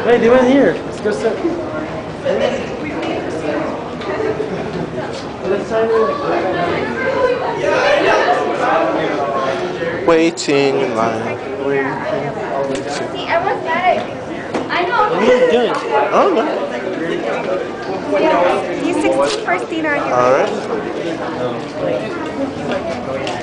Wait, they went here. Let's go sit. Waiting in line. See, I was mad at you. I know. What are you doing? Oh no. Yeah, he's 16 first Dina on your All right.